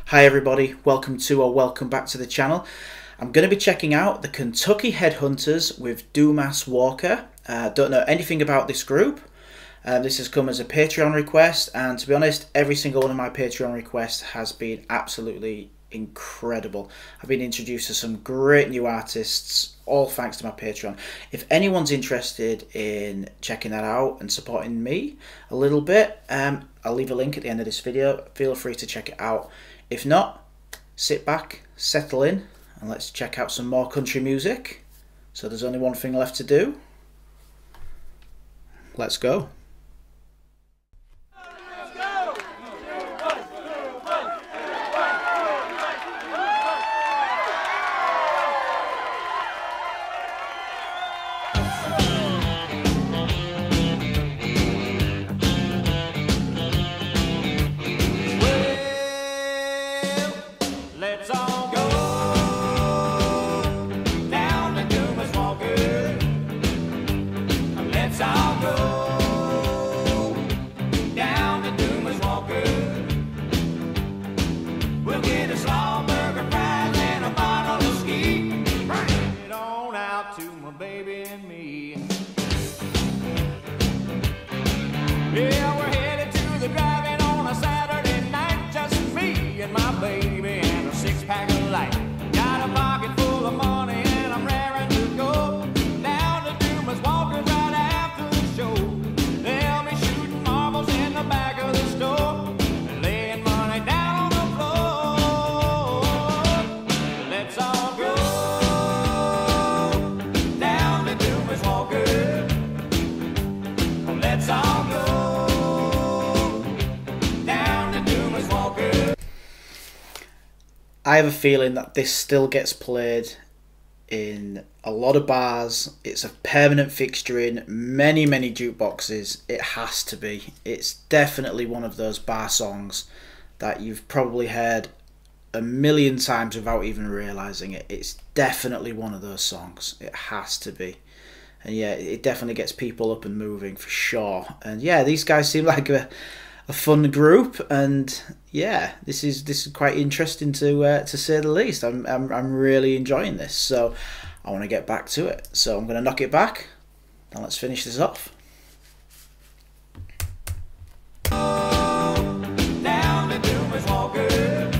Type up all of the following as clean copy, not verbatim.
Hi everybody, welcome to or welcome back to the channel. I'm going to be checking out the Kentucky Headhunters with Dumas Walker. Don't know anything about this group. This has come as a Patreon request, and to be honest, every single one of my Patreon requests has been absolutely incredible. I've been introduced to some great new artists, all thanks to my Patreon. If anyone's interested in checking that out and supporting me a little bit, I'll leave a link at the end of this video. Feel free to check it out. If not, sit back, settle in, and let's check out some more country music. So there's only one thing left to do. Let's go. Let's all go down to Dumas Walker. Let's all go down to Dumas Walker. We'll get a slaw burger, fries, and a bottle of ski. Bring it on out to my baby and me. Yeah, we're headed to the drive-in on a Saturday night, just me and my baby. Six-pack of light. Got a pocket full of money and I'm raring to go down to Dumas Walker's right after the show. They'll be shooting marbles in the back of the store and laying money down on the floor. Let's all go down to Dumas Walker. Let's all go down to Dumas Walker. I have a feeling that this still gets played in a lot of bars. It's a permanent fixture in many jukeboxes. It has to be. It's definitely one of those bar songs that you've probably heard a million times without even realising it. It's definitely one of those songs. It has to be. And yeah, it definitely gets people up and moving for sure. And yeah, these guys seem like a fun group, and yeah, this is quite interesting to say the least. I'm really enjoying this, so I want to get back to it. So I'm going to knock it back, and let's finish this off. Down to Dumas Walker.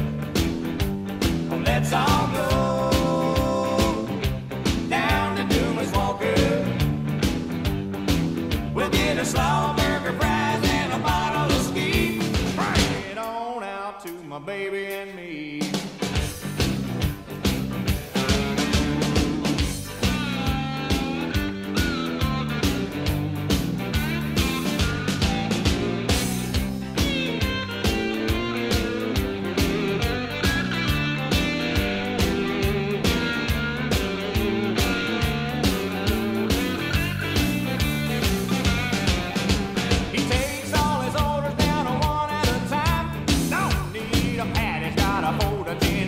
Let's all go down to Dumas Walker. We'll get a slaw burger, fries, and a bottle of ski. Bring it on out to my baby and me. Got a hold of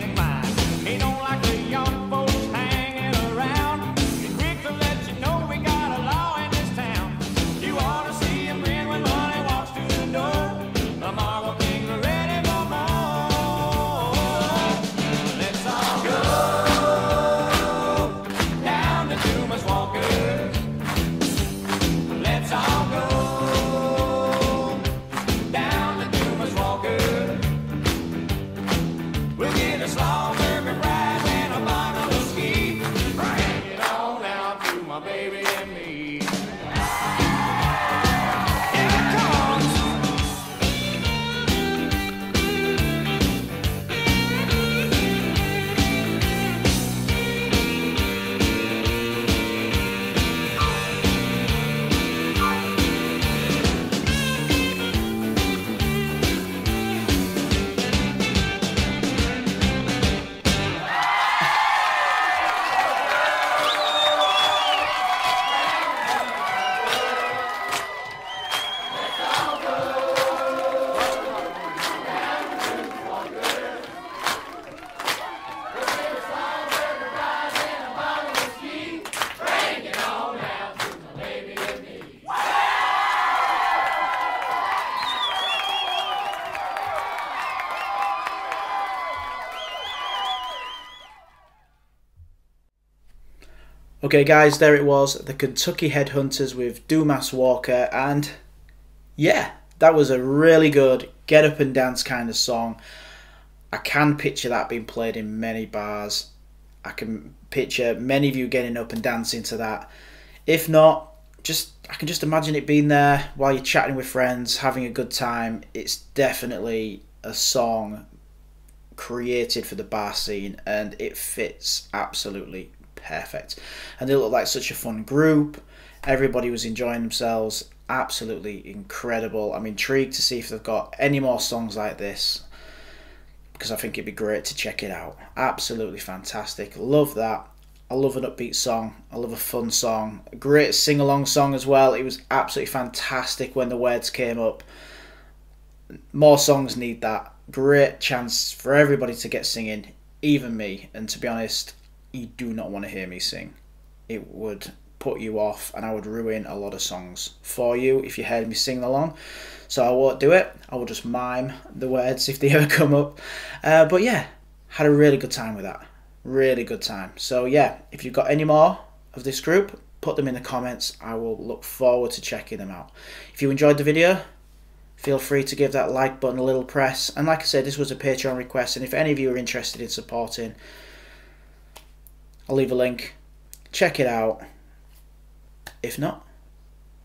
Okay guys, there it was, the Kentucky Headhunters with Dumas Walker, and yeah, that was a really good get up and dance kind of song. I can picture that being played in many bars. I can picture many of you getting up and dancing to that. If not, I can just imagine it being there while you're chatting with friends, having a good time. It's definitely a song created for the bar scene, and it fits absolutely perfect. And they look like such a fun group. Everybody was enjoying themselves. Absolutely incredible. I'm intrigued to see if they've got any more songs like this, because I think it'd be great to check it out. Absolutely fantastic. Love that. I love an upbeat song. I love a fun song. A great sing-along song as well. It was absolutely fantastic when the words came up. More songs need that. Great chance for everybody to get singing, even me. And to be honest, you do not want to hear me sing. It would put you off, and I would ruin a lot of songs for you if you heard me sing along. So I won't do it. I will just mime the words if they ever come up. But yeah, had a really good time with that. Really good time. So yeah, if you've got any more of this group, put them in the comments. I will look forward to checking them out. If you enjoyed the video, feel free to give that like button a little press. And like I said, this was a Patreon request, and if any of you are interested in supporting, I'll leave a link. Check it out. If not,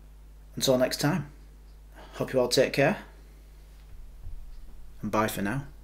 until next time, hope you all take care, and bye for now.